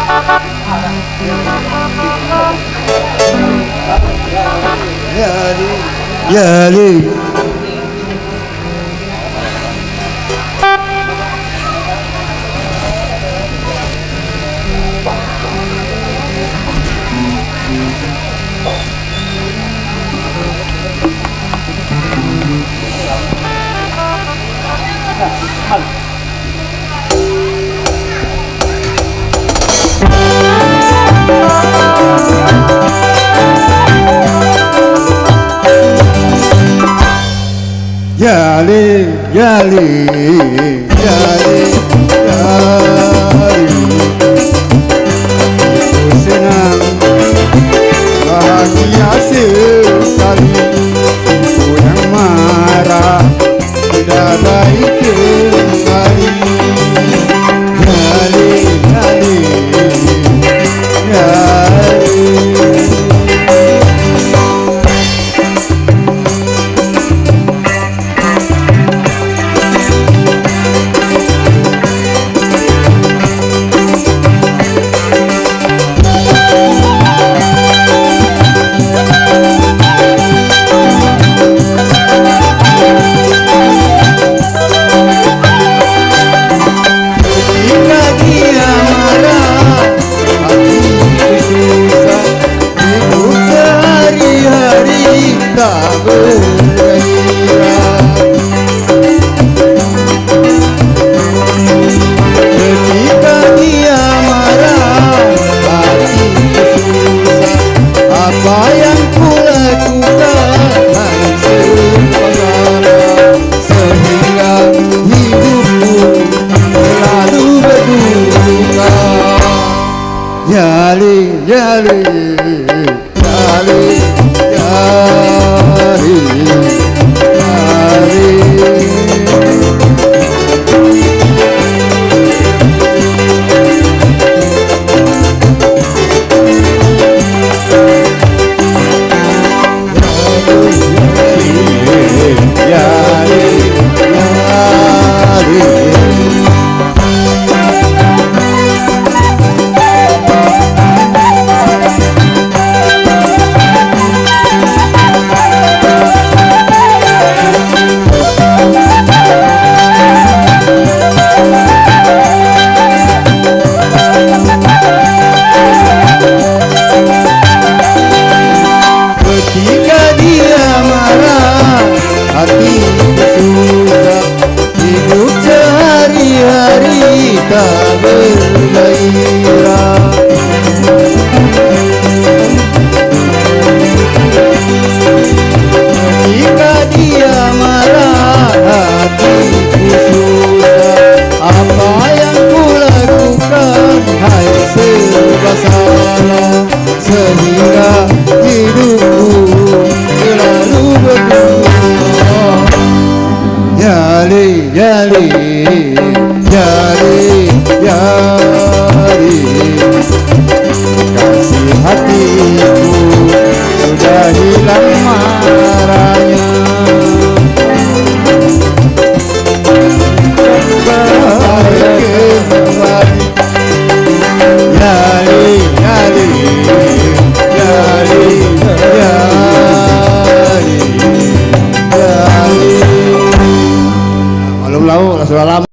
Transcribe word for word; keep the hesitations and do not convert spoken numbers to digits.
Ya Ali. Yali, yali, yali, yali. Aku senang, bahagia sekali. Aku yang marah tidak baik kembali. Yali, yali, yali. Yali, yali, yali, yali, yali. Ketika dia marah, hati susah, hidup sehari-hari tak bergairah. Ketika dia marah, hatiku susah, apa yang kulakukan hai serba salah, sehingga hidupku selalu berduka. Yali, yali, yali, yali. Kasih hatiku sudah hilang marahnya. Kembali kembali. Yali, yali, yali, yali, yali. Malu lau, rasulah lama.